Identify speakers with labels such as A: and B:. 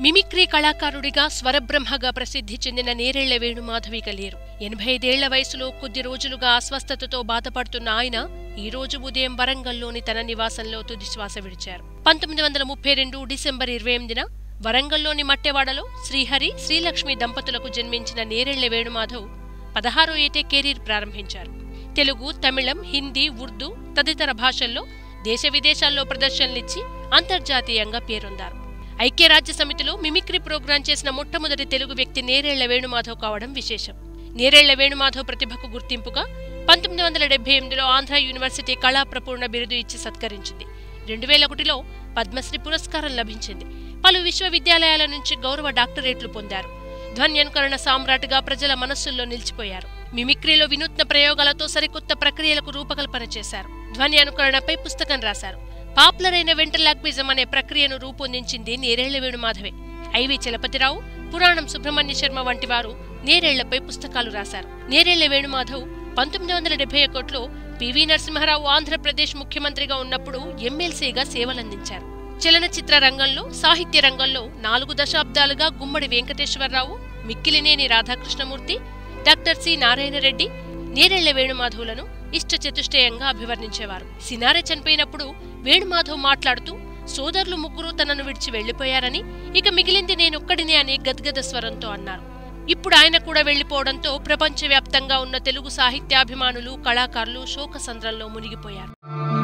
A: Mimicry కళాకారుడిగా స్వరబ్రహ్మగా ప్రసిద్ధి చెందిన నేరెళ్ల వేణుమాధవిక లేరు. 85 ఏళ్ల వయసులో కొద్ది రోజులుగా అస్వస్థతతో బాధపడుతున్న ఆయన ఈ రోజు ఉదయం వరంగల్లోని తన నివాసంలో తుదిశ్వాస విడిచారు. 1932 డిసెంబర్ 28న వరంగల్లోని మట్టెవాడలో శ్రీహరి, శ్రీలక్ష్మి దంపతులకు జన్మించిన నేరెళ్ల వేణుమాధవ్ 16వ ఏటే కెరీర్ ప్రారంభించారు. తెలుగు, తమిళం, హిందీ, ఉర్దూ తదితర భాషల్లో దేశ విదేశాల్లో ప్రదర్శనలిచ్చి అంతర్జాతీయంగా పేరొందారు. ఐక్యరాజ్య సమితిలో మిమిక్రీ ప్రోగ్రాం చేసిన మొట్టమొదటి తెలుగు వ్యక్తి నేరెళ్ల వేణుమాధవ్ కావడం విశేషం. నేరెళ్ల వేణుమాధవ్ ప్రతిభకు గుర్తింపుగా 1978లో ఆంధ్ర యూనివర్సిటీ కళాప్రపూర్ణ బిరుదు ఇచ్చి సత్కరించింది. 2001లో పద్మశ్రీ పురస్కారం లభించింది. పలు విశ్వవిద్యాలయాల నుంచి గౌరవ డాక్టరేట్లు పొందారు. ధ్వన్యనుకరణ సామ్రాట్గా ప్రజల మనస్సుల్లో నిలిచిపోయారు. మిమిక్రీలో వినూత్న ప్రయోగాలతో సరికొత్త ప్రక్రియలకు రూపకల్పన చేశారు. ధ్వని అనుకరణపై పుస్తకం రాశారు. పాపులర్ అయిన వెంట్రలాక్విజం అనే ప్రక్రియను రూపొందించింది నేరెళ్ల వేణుమాధవే. ఐవి చలపతిరావు, పురాణం సుబ్రహ్మణ్య శర్మ వంటి వారు నేరెళ్లపై పుస్తకాలు రాశారు. నేరెళ్ల వేణుమాధవ్ 1971లో పివి నరసింహారావు ఆంధ్రప్రదేశ్ ముఖ్యమంత్రిగా ఉన్నప్పుడు ఎమ్మెల్సీగా సేవలందించారు. చలనచిత్ర రంగంలో, సాహిత్య రంగంలో 4 దశాబ్దాలుగా గుమ్మడి వెంకటేశ్వరరావు, మిక్కిలినేని రాధాకృష్ణమూర్తి, డాక్టర్ సి నారాయణరెడ్డి నేరెళ్ల వేణుమాధవులను ఇష్టచతుష్టయంగా అభివర్ణించేవారు. సినారె చనిపోయినప్పుడు వేణుమాధవ్ మాట్లాడుతూ సోదరులు 3 తనను విడిచి వెళ్లిపోయారని, ఇక మిగిలింది నేనొక్కడినే అని గద్గద స్వరంతో అన్నారు. ఇప్పుడు ఆయన కూడా వెళ్లిపోవడంతో ప్రపంచవ్యాప్తంగా ఉన్న తెలుగు సాహిత్యాభిమానులు, కళాకారులు శోకసంద్రంలో మునిగిపోయారు.